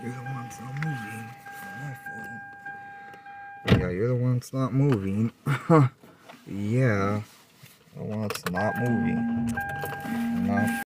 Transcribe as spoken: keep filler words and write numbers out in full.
You're the one that's not moving. It's not my fault. Yeah, you're the one that's not moving. Yeah. The one that's not moving. No.